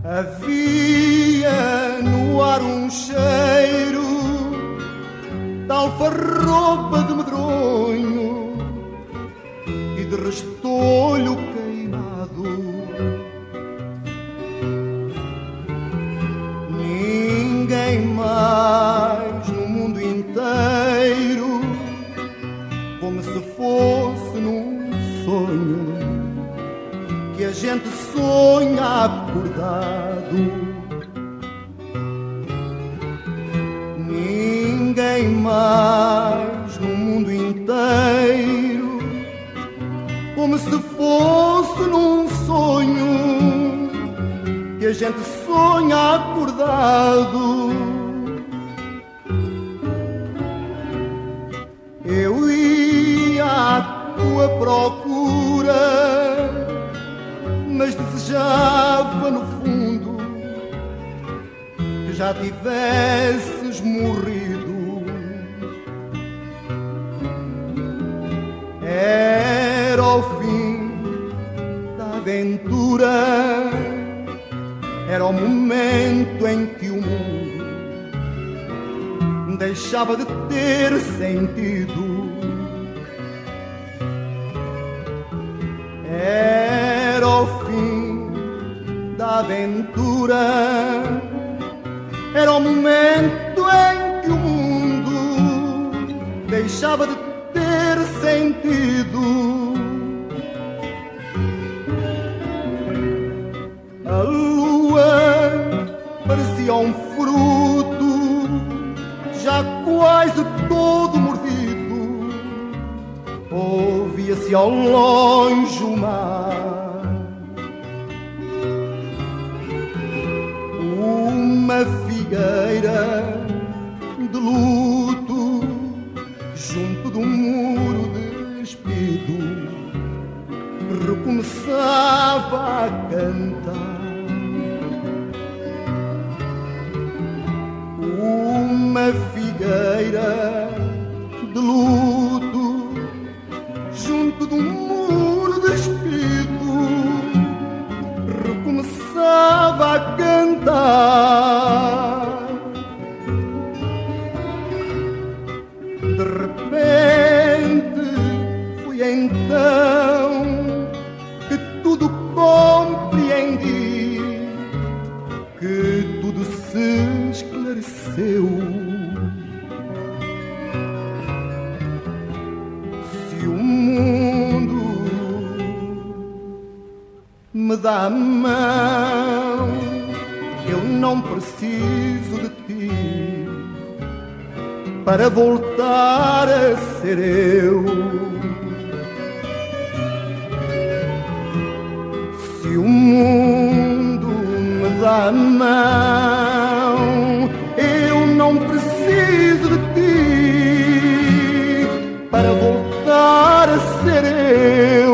Havia no ar um cheiro de alfarroba de medronho e de restolho queimado. Ninguém mais no mundo inteiro, como se fosse num sonho, que a gente sonha acordado. Ninguém mais no mundo inteiro, como se fosse num sonho, que a gente sonha acordado. Eu ia à tua procura, mas desejava no fundo que já tivesses morrido. Era o fim da aventura, era o momento em que o mundo deixava de ter sentido. Era o fim da aventura, era o momento em que o mundo deixava de ter sentido. A lua parecia um fruto já quase todo mordido. Ouvia-se ao longe o mar, uma figueira de luto junto de um muro despido recomeçava a cantar. Uma figueira de luto junto de um muro despido recomeçava a cantar. De repente foi então que tudo compreendi, que tudo se esclareceu. Se o mundo me dá a mão, eu não preciso de ti para voltar a ser eu. Se o mundo me dá a mão, eu não preciso de ti para voltar a ser eu.